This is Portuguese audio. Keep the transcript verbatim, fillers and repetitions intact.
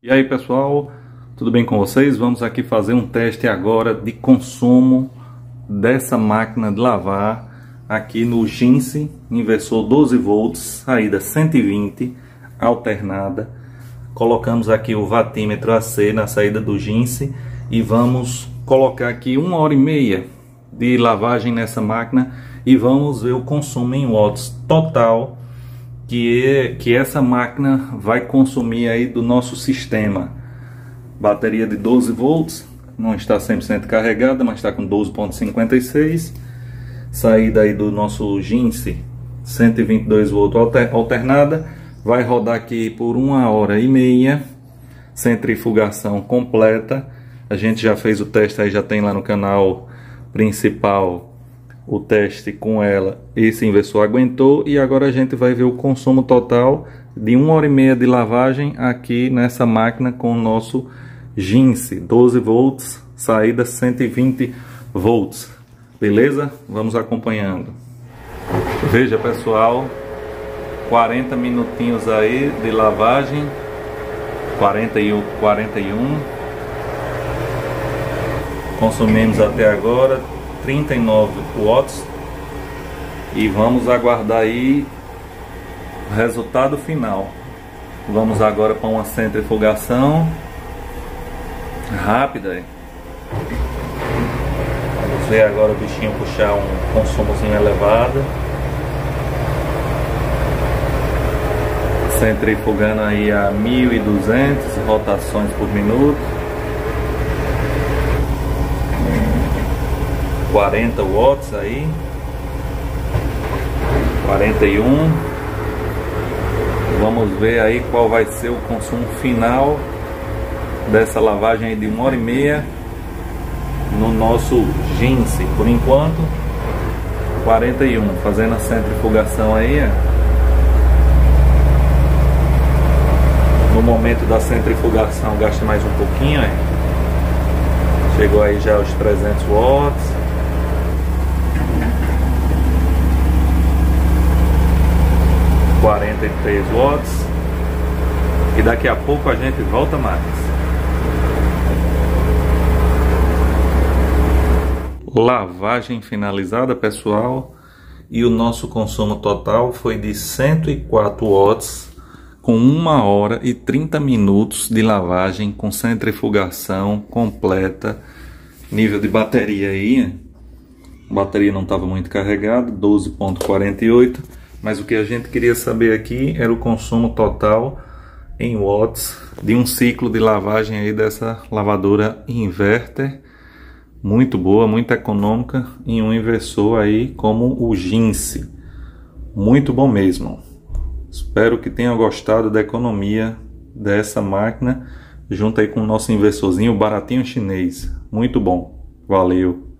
E aí pessoal, tudo bem com vocês? Vamos aqui fazer um teste agora de consumo dessa máquina de lavar aqui no Ginse, inversor doze volts, saída cento e vinte, alternada. Colocamos aqui o watímetro A C na saída do Ginse e vamos colocar aqui uma hora e meia de lavagem nessa máquina e vamos ver o consumo em watts total que, é, que essa máquina vai consumir aí do nosso sistema. Bateria de doze volts, não está cem por cento carregada, mas está com doze vírgula cinquenta e seis. Saída aí do nosso Ginse, cento e vinte e dois volts alternada. Vai rodar aqui por uma hora e meia, centrifugação completa. A gente já fez o teste aí, já tem lá no canal principal o teste com ela. Esse inversor aguentou e agora a gente vai ver o consumo total de uma hora e meia de lavagem aqui nessa máquina com o nosso Ginse, doze volts, saída cento e vinte volts. Beleza? Vamos acompanhando. Veja pessoal, quarenta minutinhos aí de lavagem, quarenta e um, quarenta e um. Consumimos até agora trinta e nove watts e vamos aguardar aí o resultado final. Vamos agora para uma centrifugação rápida. Vamos ver agora o bichinho puxar um consumozinho elevado. Centrifugando aí a mil e duzentas rotações por minuto. quarenta watts aí, quarenta e um. Vamos ver aí qual vai ser o consumo final dessa lavagem aí de uma hora e meia no nosso Ginse. Por enquanto quarenta e um, fazendo a centrifugação aí. No momento da centrifugação gasta mais um pouquinho, é. Chegou aí já aos trezentos watts. quarenta e três watts. E daqui a pouco a gente volta mais. Lavagem finalizada, pessoal. E o nosso consumo total foi de cento e quatro watts, com uma hora e trinta minutos de lavagem com centrifugação completa. Nível de bateria aí, a bateria não estava muito carregada, doze vírgula quarenta e oito. Mas o que a gente queria saber aqui era o consumo total em watts de um ciclo de lavagem aí dessa lavadora inverter. Muito boa, muito econômica, em um inversor aí como o Ginse. Muito bom mesmo. Espero que tenham gostado da economia dessa máquina, junto aí com o nosso inversorzinho baratinho chinês. Muito bom. Valeu!